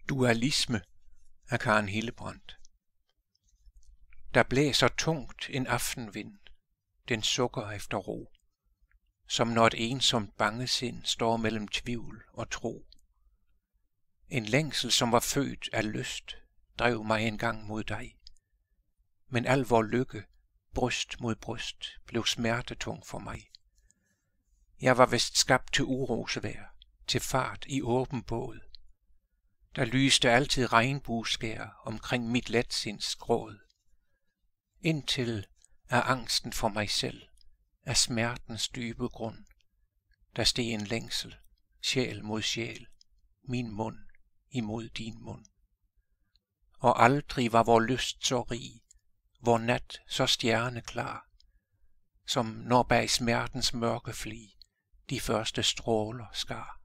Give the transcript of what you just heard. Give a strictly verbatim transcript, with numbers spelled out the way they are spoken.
Dualisme af Karen Hillebrandt. Der blæser tungt en aftenvind, den sukker efter ro, som når et ensomt bangesind står mellem tvivl og tro. En længsel, som var født af lyst, drev mig engang mod dig, men al vor lykke, bryst mod bryst, blev smertetung for mig. Jeg var vist skabt til urosvejr, til fart i åben båd. Der lyste altid regnbueskær omkring mit letsinds gråd. Indtil af angsten for mig selv, af smertens dybe grund, der steg en længsel, sjæl mod sjæl, min mund imod din mund. Og aldrig var vor lyst så rig, vor nat så stjerneklar, som når bag smertens mørke fli de første stråler skar.